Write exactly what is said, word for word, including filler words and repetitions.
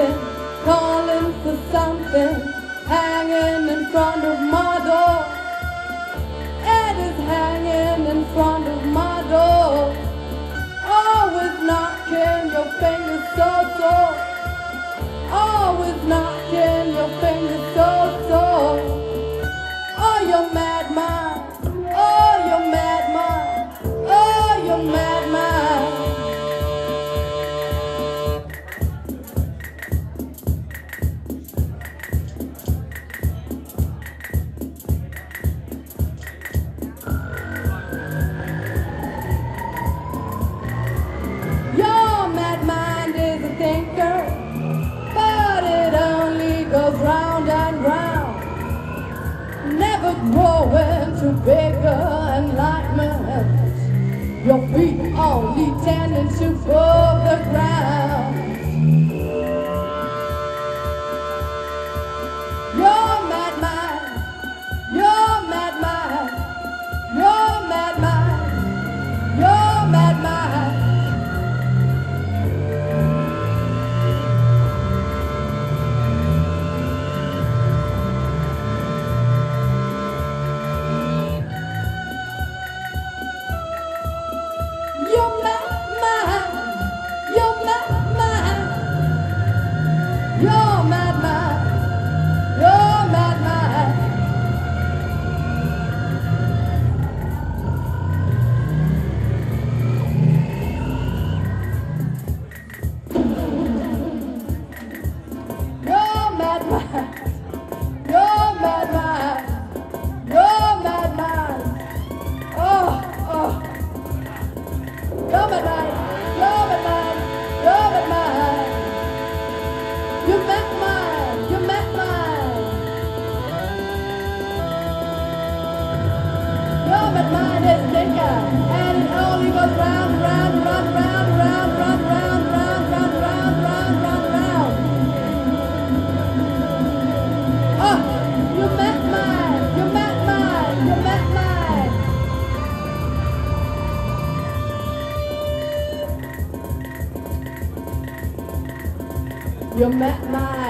something, calling for something, hanging in front of my door. It is hanging in front of my door. Always knocking your fingers so sore. Always knocking your fingers so sore. Oh, you're mad man. Oh, you're mad man. Oh, you're mad man. Your mad mind is a thinker, but it only goes round and round, never growing to bigger enlightenment. Your feet only tending to fall the ground. You're mad mind, you're mad mind, you're mad mind, you're mad mind. You're mad man, you're mad man, you're mad man, you're mad man. You're mad man, you're mad man, you're mad man. Oh, oh. You're mad man, you're mad man, you're mad man. You're mad man, you're mad man. Your mad mind is thinker, and it only goes round, round, round, round, round, round, round, round, round, round, round, round, round. Oh, you're mad man, you're mad man, you're mad man. You're mad man.